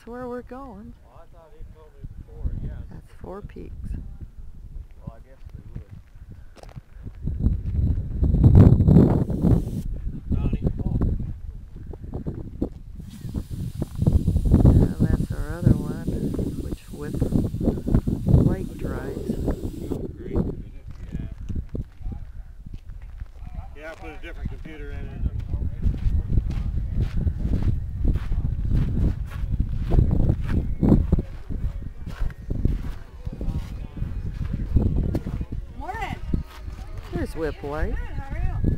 That's where we're going. Well, I thought he told me before, yeah. That's Four Peaks. Well, I guess they would. And that's our other one, which with light drives. Yeah, I put a different computer in it. Morning. There's Whip White. Good, how are you?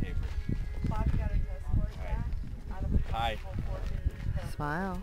Hi. Smile.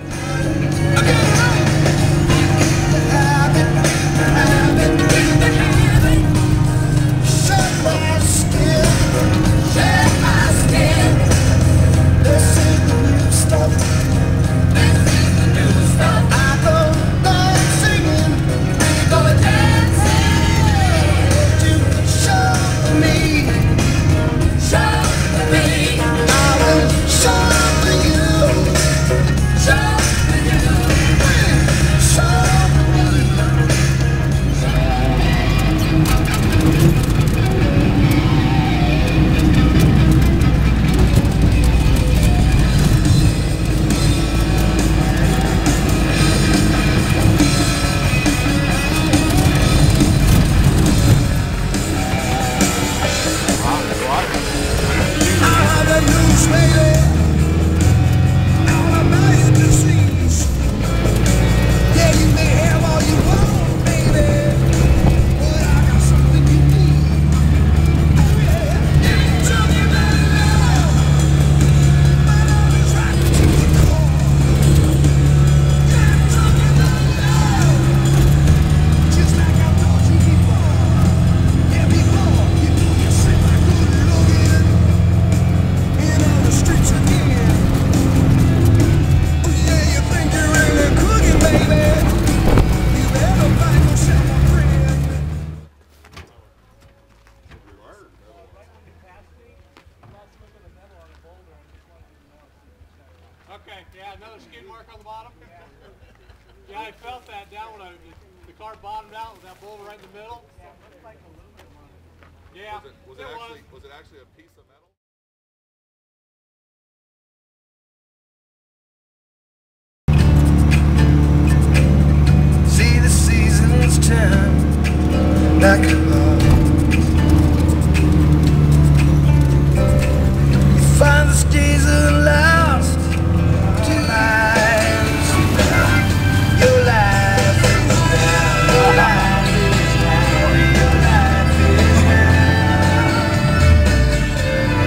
Okay, yeah, another skid mark on the bottom. Yeah, I felt that down when the car bottomed out with that boulder right in the middle. Yeah, was it actually a piece of metal? See the seasons turn like a clock. You find the days are lost to lives. Your life is now. Your life is now. Your life is now.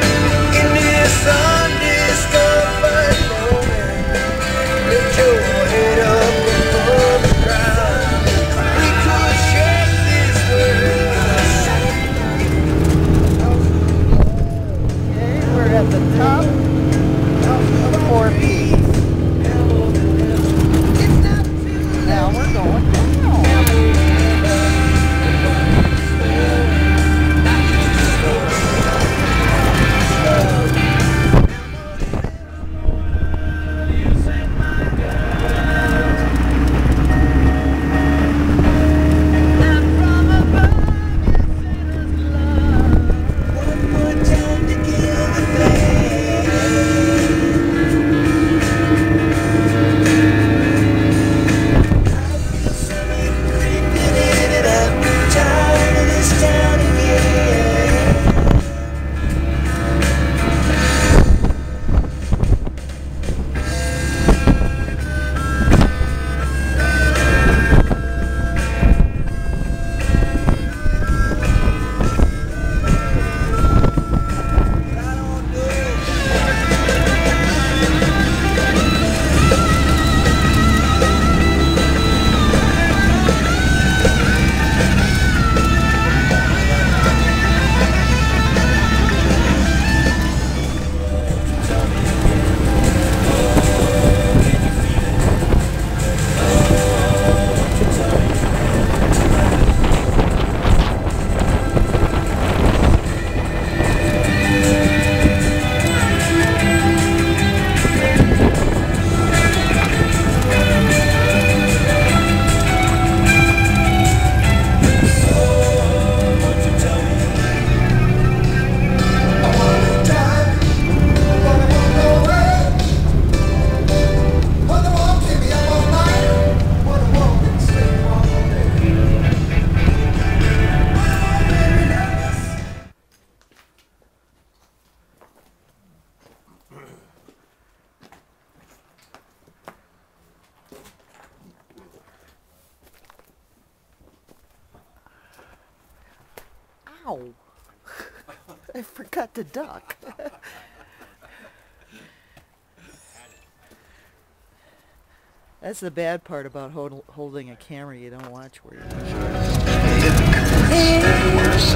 Ow! I forgot to duck. That's the bad part about holding a camera. You don't watch where you're